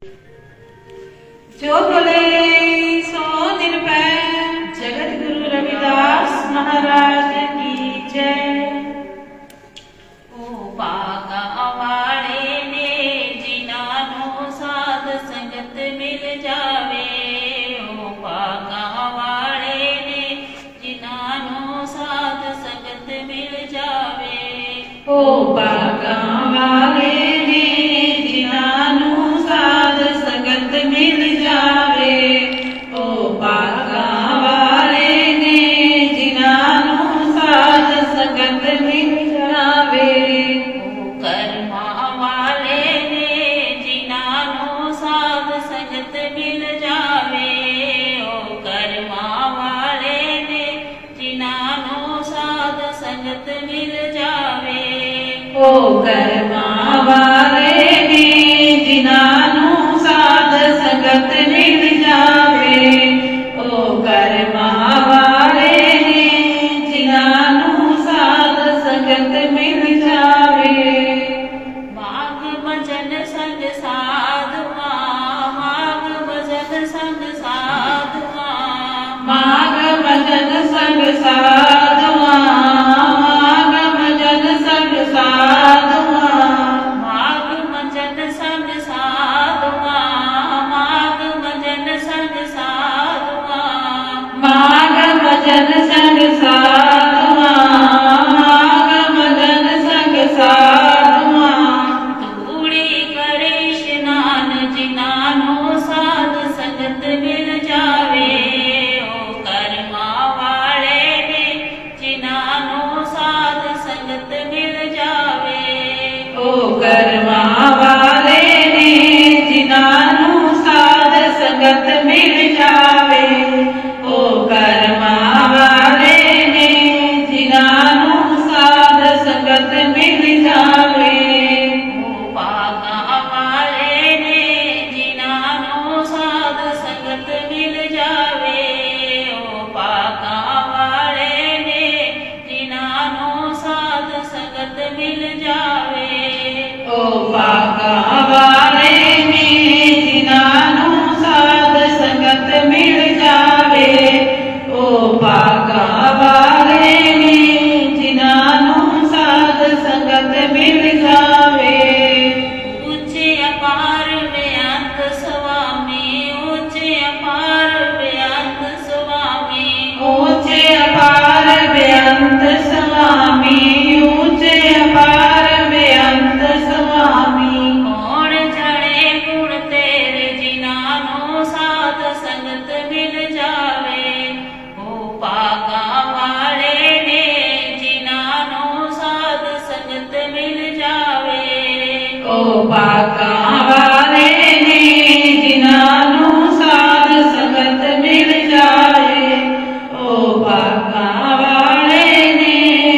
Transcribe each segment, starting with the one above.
जो बोले सो निर्भय जगत गुरु रविदास महाराज की जय। ओ पागा वाले ने जिनानो साध संगत मिल जावे। ओ पागा वाले ने जिनानो साध संगत मिल जावे। ओ पागा वाले ने जिनानो साध संगत मिल जावे। ओ पागा वाले ने जिनानो साध संगत मिल जावे। ओ कर्मा वाले ने जिनानो साध संगत मिल जावे। ओ कर्मा वाले ने जिनानो साध संगत मिल जावे। ओ कर्मा वाले ने जिनानो साध संगत मिल जावे। ओ कर्मा वाले ने जिनानो साध संगत मिल जावे। माघ भजन संग साधुआ। माघ भजन संग साधुआ। माघ भजन संग साधुआ। माघ भजन संग साधुआ। माघ भजन संग साधुआ। माघ भजन संग साधुआ। माघ भजन संग साधुआ। माघ भजन संग साधुआ। धूड़ी करे स्नान जिनानो साध संगत मिल जावे। ओ कर्मा वाले ने जिनानो साध संगत मिल जावे। ओ कर्मा वाले ने जिनानो साध संगत मिल जावे। ओ कर्मा वाले ने जिनानो साध संगत मिल जावे। ओ पागा वाले ने जिनानो साध संगत मिल जावे। ओ पागा वाले ने जिनानो साध संगत मिल जावे। ओ पागा वाले ने जिनानो साध संगत मिल जावे। ओ पागा वाले ने जिनानो साध संगत मिल जावे। ऊंचे अपार बेअंत स्वामी। ऊंचे अपार बेअंत स्वामी। ऊंचे अपार बेअंत स्वामी। ऊंचे अपार बेअंत स्वामी। कौन जड़े गुण तेरे जिनानो साध संगत मिल जावे। ओ पागा वाले ने जिनानो साध संगत मिल जावे। ओ पागा वाले ने जिनानो साध संगत मिल जावे। ओ पागा वाले ने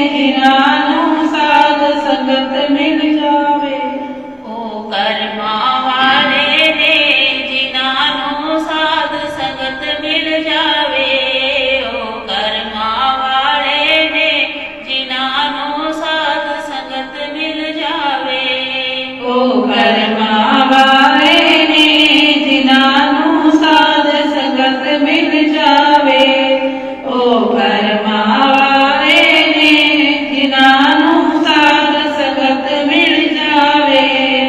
जिनानो साध संगत मिल जावे। ओ कर्मा वाले ने जिनानो साध संगत मिल जावे। ओ कर्मा वाले ने जिनानो साध संगत मिल जावे। ओ कर्मा वाले ने जिनानो साध संगत मिल जावे। ओ कर्मा वाले ने जिनानो साध संगत मिल जावे।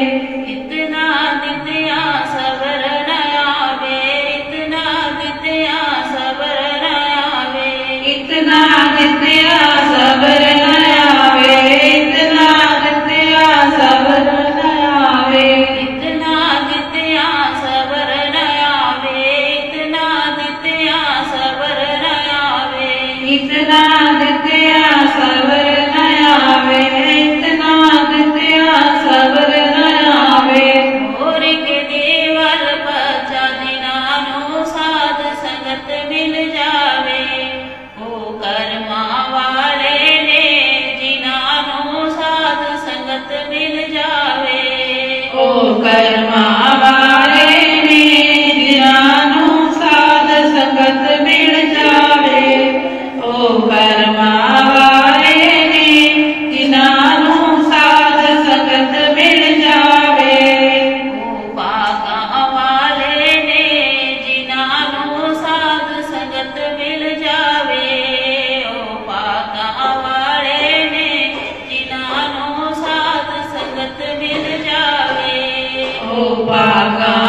इतना नित्या सबर न आवे। इतना नित्या सबर न आवे। इतना नित्या सबर न आवे। इतना नित्या सबर न आवे। इतना नित्या सबर न आवे। इतना नित्या सबर न आवे। इतना नित्या सबर न आवे। इतना नित्या सबर न आवे। और के देवल बचा जिनानो साध संगत मिल जावे। ओ कर्मा वाले ने जिनानो साध संगत मिल जावे। ओ कर्मा वाले ने जिनानो साध संगत मिल जावे। ओ कर्मा वाले ने जिनानो साध संगत मिल जावे। ओ पागा पाका